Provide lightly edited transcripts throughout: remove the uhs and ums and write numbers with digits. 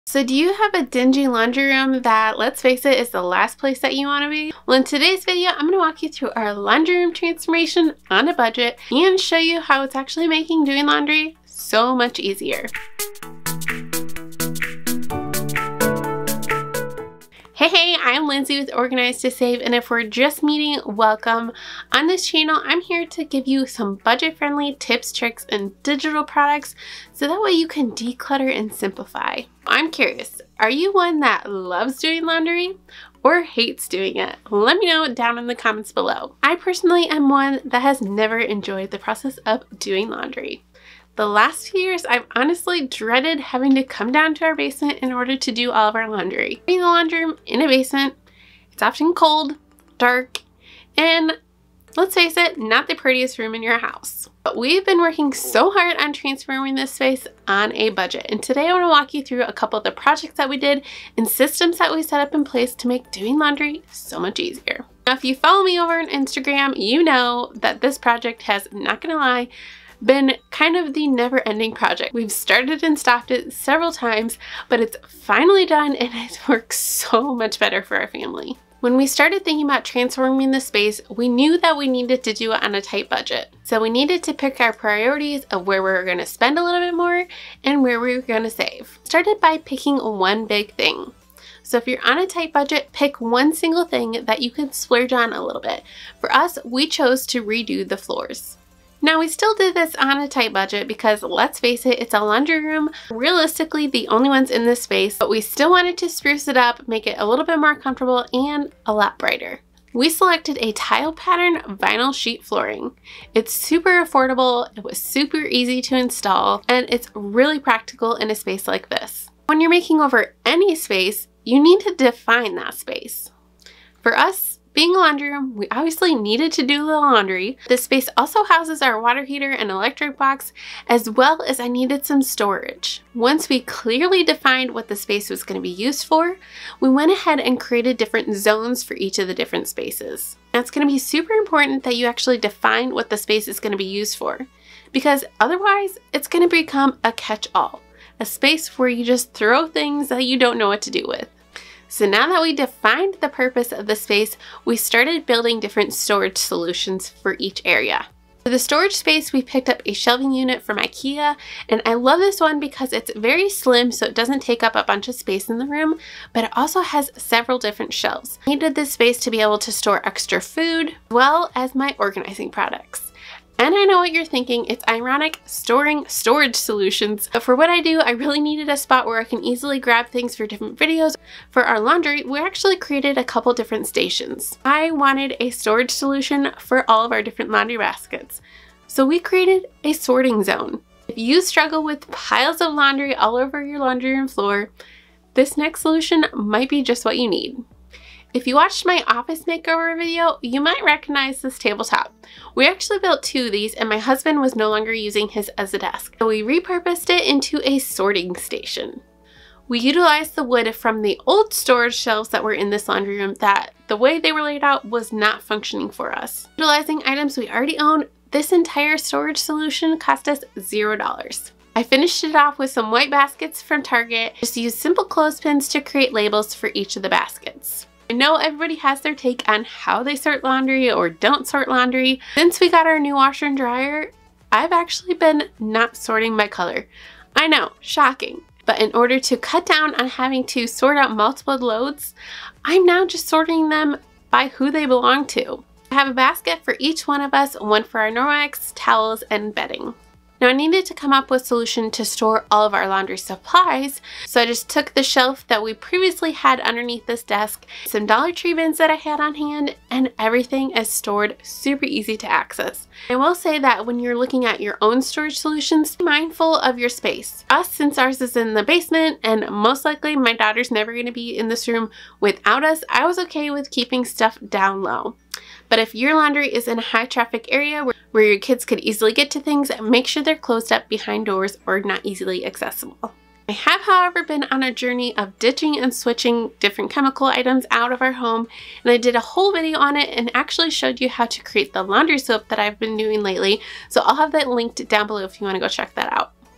So do you have a dingy laundry room that, let's face it, is the last place that you want to be? Well, in today's video, I'm going to walk you through our laundry room transformation on a budget and show you how it's actually making doing laundry so much easier. Hey, I'm Lindsay with Organize to Save, and if we're just meeting, welcome. On this channel, I'm here to give you some budget-friendly tips, tricks, and digital products so that way you can declutter and simplify. I'm curious, are you one that loves doing laundry or hates doing it? Let me know down in the comments below. I personally am one that has never enjoyed the process of doing laundry. The last few years, I've honestly dreaded having to come down to our basement in order to do all of our laundry. Having the laundry room in a basement, it's often cold, dark, and let's face it, not the prettiest room in your house. But we've been working so hard on transforming this space on a budget. And today I want to walk you through a couple of the projects that we did and systems that we set up in place to make doing laundry so much easier. Now, if you follow me over on Instagram, you know that this project has, not gonna lie, been kind of the never-ending project. We've started and stopped it several times, but it's finally done and it works so much better for our family. When we started thinking about transforming the space, we knew that we needed to do it on a tight budget. So we needed to pick our priorities of where we were going to spend a little bit more and where we were going to save. Started by picking one big thing. So if you're on a tight budget, pick one single thing that you can splurge on a little bit. For us, we chose to redo the floors. Now, we still did this on a tight budget because, let's face it, it's a laundry room, realistically the only ones in this space, but we still wanted to spruce it up, make it a little bit more comfortable and a lot brighter. We selected a tile pattern vinyl sheet flooring. It's super affordable, it was super easy to install, and it's really practical in a space like this. When you're making over any space, you need to define that space. For us, being a laundry room, we obviously needed to do the laundry. This space also houses our water heater and electric box, as well as I needed some storage. Once we clearly defined what the space was going to be used for, we went ahead and created different zones for each of the different spaces. Now, it's going to be super important that you actually define what the space is going to be used for, because otherwise it's going to become a catch-all, a space where you just throw things that you don't know what to do with. So now that we defined the purpose of the space, we started building different storage solutions for each area. For the storage space, we picked up a shelving unit from IKEA, and I love this one because it's very slim, so it doesn't take up a bunch of space in the room, but it also has several different shelves. I needed this space to be able to store extra food, as well as my organizing products. And I know what you're thinking, it's ironic storing storage solutions, but for what I do, I really needed a spot where I can easily grab things for different videos. For our laundry, we actually created a couple different stations. I wanted a storage solution for all of our different laundry baskets, so we created a sorting zone. If you struggle with piles of laundry all over your laundry room floor, this next solution might be just what you need. If you watched my office makeover video, you might recognize this tabletop. We actually built two of these and my husband was no longer using his as a desk, so we repurposed it into a sorting station. We utilized the wood from the old storage shelves that were in this laundry room that the way they were laid out was not functioning for us. Utilizing items we already own, this entire storage solution cost us $0. I finished it off with some white baskets from Target. Just used simple clothespins to create labels for each of the baskets. I know everybody has their take on how they sort laundry or don't sort laundry. Since we got our new washer and dryer, I've actually been not sorting by color. I know, shocking. But in order to cut down on having to sort out multiple loads, I'm now just sorting them by who they belong to. I have a basket for each one of us, one for our Norwex, towels, and bedding. Now, I needed to come up with a solution to store all of our laundry supplies, so I just took the shelf that we previously had underneath this desk, some Dollar Tree bins that I had on hand, and everything is stored super easy to access. I will say that when you're looking at your own storage solutions, be mindful of your space. Us, since ours is in the basement, and most likely my daughter's never going to be in this room without us, I was okay with keeping stuff down low. But if your laundry is in a high traffic area where your kids could easily get to things, make sure they're closed up behind doors or not easily accessible. I have, however, been on a journey of ditching and switching different chemical items out of our home, and I did a whole video on it and actually showed you how to create the laundry soap that I've been doing lately, so I'll have that linked down below if you want to go check that out.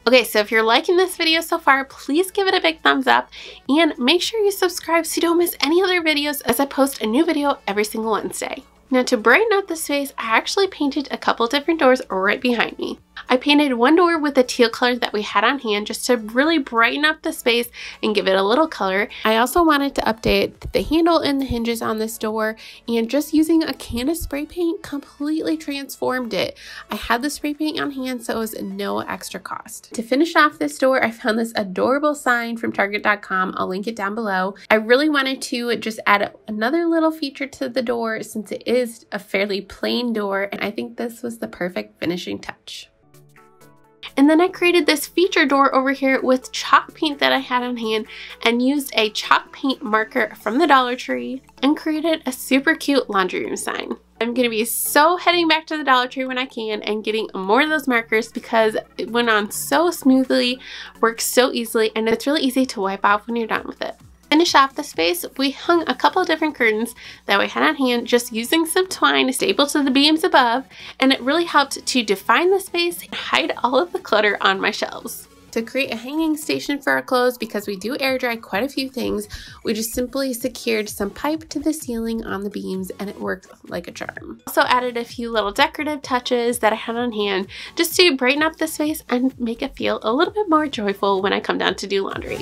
Okay, so if you're liking this video so far, please give it a big thumbs up and make sure you subscribe so you don't miss any other videos as I post a new video every single Wednesday. Now to brighten up the space, I actually painted a couple different doors right behind me. I painted one door with the teal color that we had on hand just to really brighten up the space and give it a little color. I also wanted to update the handle and the hinges on this door, and just using a can of spray paint completely transformed it. I had the spray paint on hand, so it was no extra cost. To finish off this door, I found this adorable sign from Target.com. I'll link it down below. I really wanted to just add another little feature to the door since it is a fairly plain door, and I think this was the perfect finishing touch. And then I created this feature door over here with chalk paint that I had on hand and used a chalk paint marker from the Dollar Tree and created a super cute laundry room sign. I'm going to be so heading back to the Dollar Tree when I can and getting more of those markers because it went on so smoothly, works so easily, and it's really easy to wipe off when you're done with it. Finish off the space, we hung a couple of different curtains that we had on hand just using some twine stapled to the beams above, and it really helped to define the space and hide all of the clutter on my shelves. To create a hanging station for our clothes, because we do air dry quite a few things, we just simply secured some pipe to the ceiling on the beams and it worked like a charm. Also added a few little decorative touches that I had on hand just to brighten up the space and make it feel a little bit more joyful when I come down to do laundry.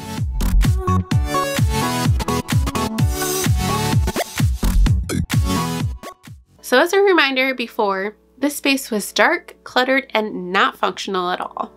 So as a reminder before, this space was dark, cluttered, and not functional at all.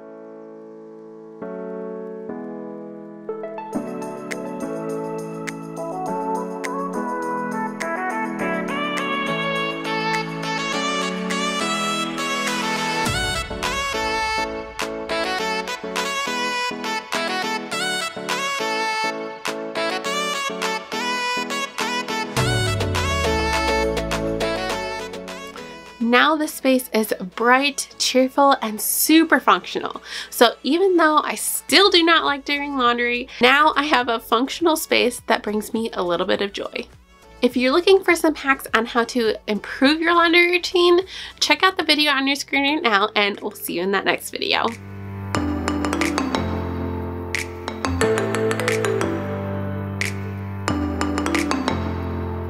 Now the space is bright, cheerful, and super functional. So even though I still do not like doing laundry, now I have a functional space that brings me a little bit of joy. If you're looking for some hacks on how to improve your laundry routine, check out the video on your screen right now, and we'll see you in that next video.